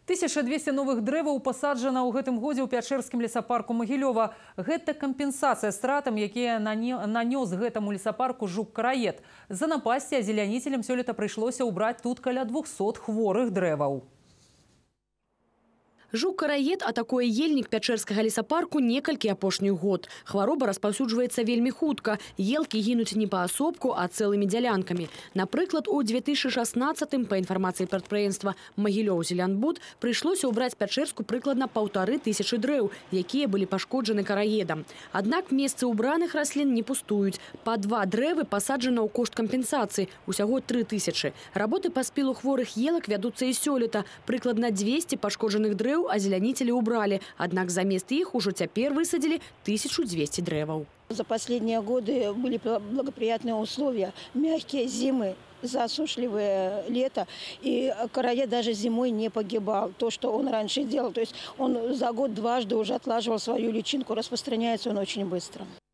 1200 новых дрэваў пасаджана ў гэтым годзе ў пячэрскім лесапарку Магілёва. Гэта кампенсацыя стратам, якія нанёс гэтаму лесапарку жук-караед. За напасці азеляніцелям сёлета прыйшлося ўбраць тут каля 200 хворых дрэваў. Жук-караед атакуе ельнік пячэрскага лесапарку некалькі апошніх год. Хвароба распаўсюджваецца вельмі хутка. Елкі гінуць не паасобку, а цэлымі дзялянкамі. Напрыклад, у 2016-м, па інфармацыі прадпрыемства «Магілёў-Зелянбуд», прыйшлося ўбраць пячэрску прыкладна 1500 дрэў, якія былі пашкоджаны караедам. Аднак месцы ўбраных раслін не пустуюць. Па 2 дрэвы пасаджана ў кошт кампенсацыі, усяго 3000. Работы па спілу хворых елак вядуцца і сёлета. Прыкладна 200 пашкоджаных дрэў озеленители убрали, однако замест их уже теперь высадили 1200 древов. За последние годы были благоприятные условия, мягкие зимы, засушливое лето, и караед даже зимой не погибал. То, что он раньше делал, то есть он за год дважды уже отлаживал свою личинку, распространяется он очень быстро.